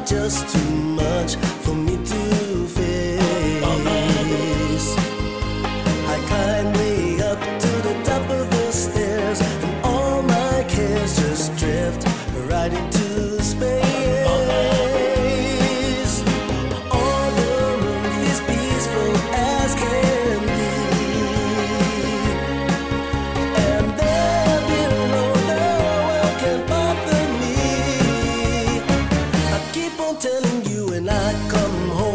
just too much for me to face. I climb way up to the top of the stairs, and all my cares just drift right into space. On the roof is peaceful as can be, and there below the world can bother me. I keep on telling you when I come home,